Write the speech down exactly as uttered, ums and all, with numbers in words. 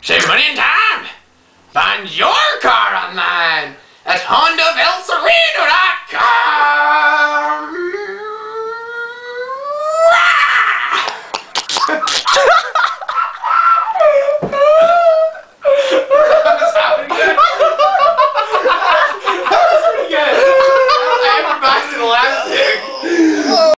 Save money and time. Find your car online at Honda of El Sereno.